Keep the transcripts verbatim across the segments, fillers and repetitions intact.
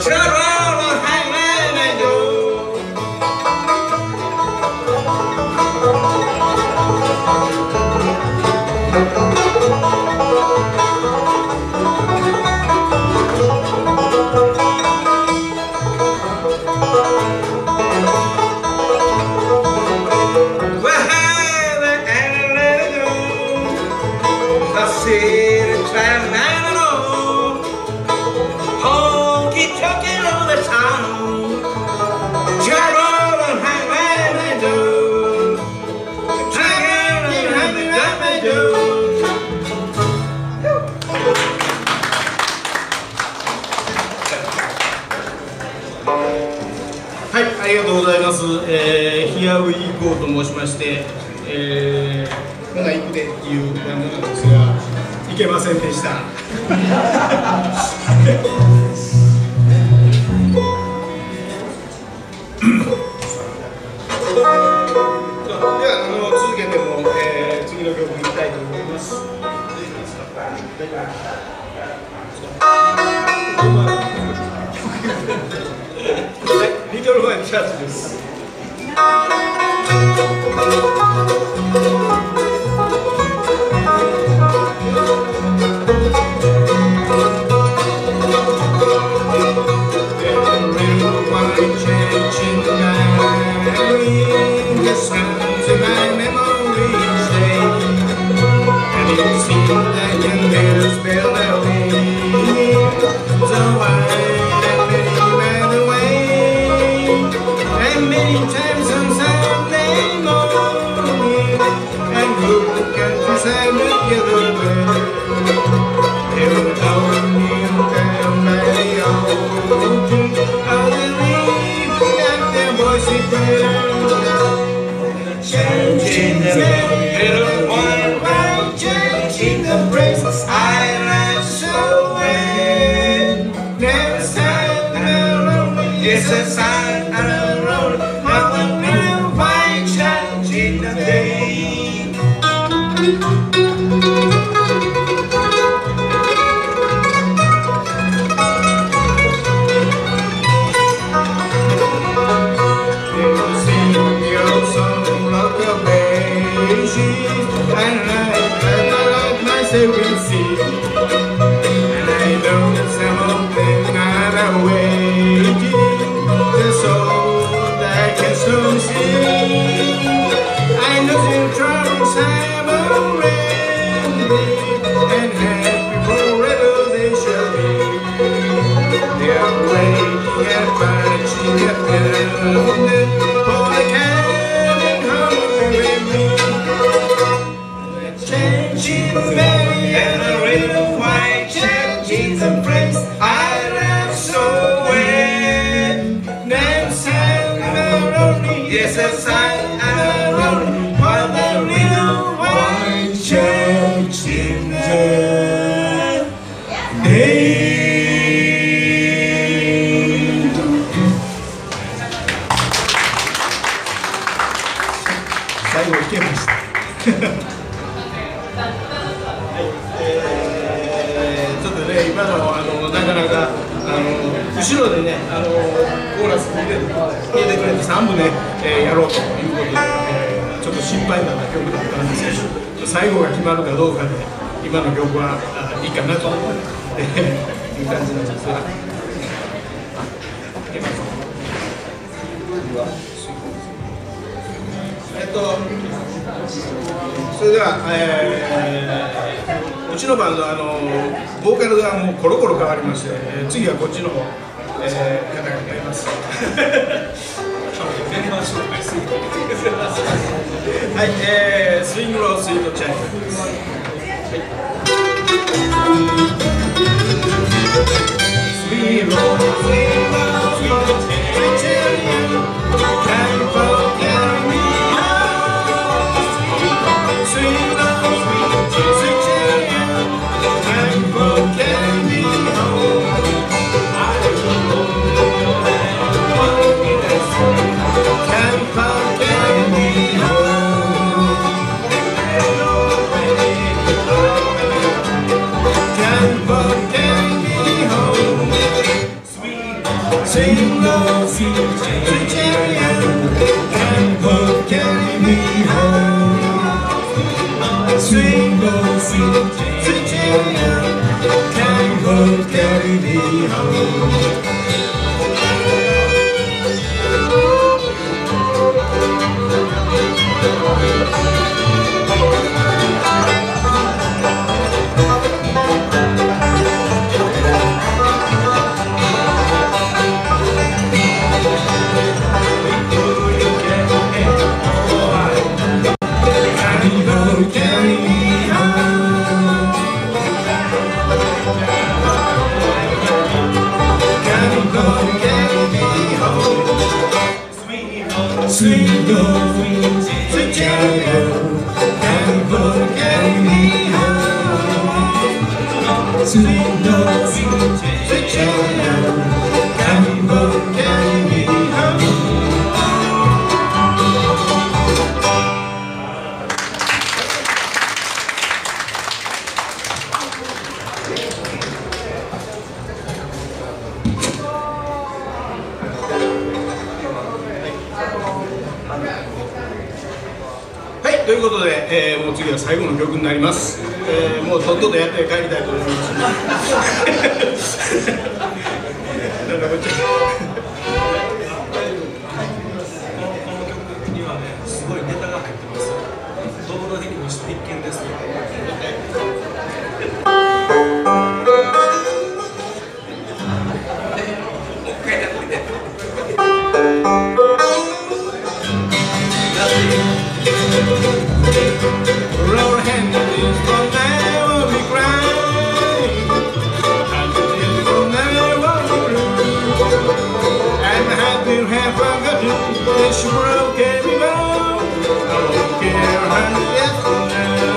ありがとうございます。えー、Here We Go と申しまして、えー、ほな行くでっていうバンドなんですが、いけませんでした。では、あの続けても、えー、次の曲いきたいと思います。リトルファイブチャーチです。 Changing the little one by changing the braces I love so well. Never sign alone, yes, I sign alone. How the little white changing the day. We see, and I know some of them are waiting, just so that I can soon see. I know some troubles I'm already, and happy forever they shall be. They are waiting and marching up and for the coming home with me. Changing Mary and a little white changing the place I love so well. Now I'm lonely, yes, I'm lonely, while the little white changing the day. 最後いけました。今のあのなかなかあの後ろでねあのコーラス聴いててくれてさんぶね、えー、やろうということで、えー、ちょっと心配な曲だったんですけど最後が決まるかどうかで今の曲はいいかなという感じなんですが。えっとそれでは、えー、うちのバンドはあのボーカルがもうコロコロ変わりまして、えー、次はこっちの、えー、方がやります。はい、えー、スイングロースイートチャイルドです。スイングロースイートチャイルドSweet Sing low, sweet chariot, and hope carry me home. Swing low, sweet chariot, and hope carry me home. Sweet gold wings, sweet chariot, and gold carry me home. Sweet gold wings, sweet chariot, and gold carry me home. はい、ということで、えー、もう次は最後の曲になります、えー、もうとっととやって帰りたいと思いますなんだこっちにはね、すごいネタが入ってます。道路的にして必見ですよ。 Roll hand is from there will be crying, and is from there will be blue. And have you have forgotten that she broke every bone? I won't care a hundred years from now.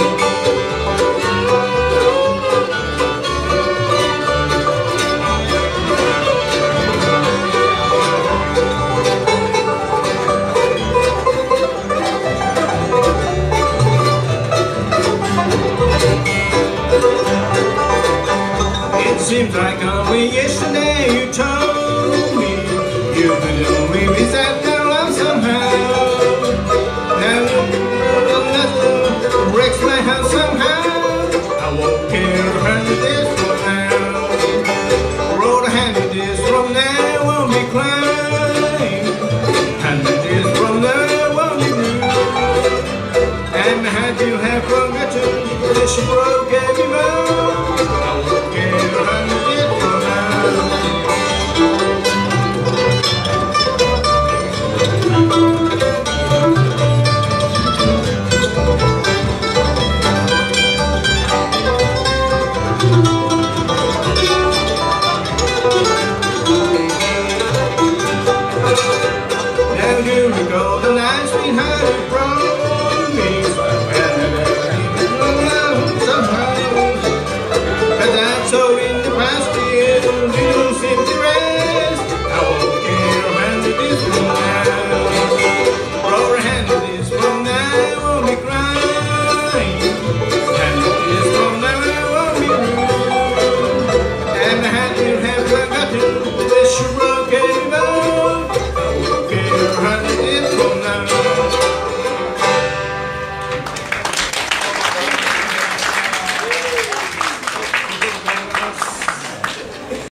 It seems like only yesterday you told me you could only reset their love somehow. Now nothing breaks my heart somehow. I won't care a hundred days from now. Roll a hundred days from now won't be crying. Hundred days from now won't be blue. And had you have forgotten that she broke it.